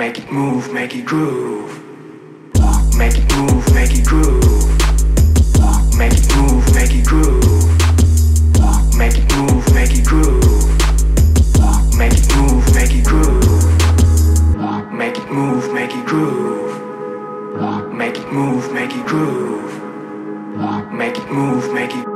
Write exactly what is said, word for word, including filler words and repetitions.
make it move, make it groove. Make it move, make it groove. Make it move, make it groove. Make it move, make it groove. Make it move, make it groove. Make it move, make it groove. Make it move, make it groove. Make it move, make it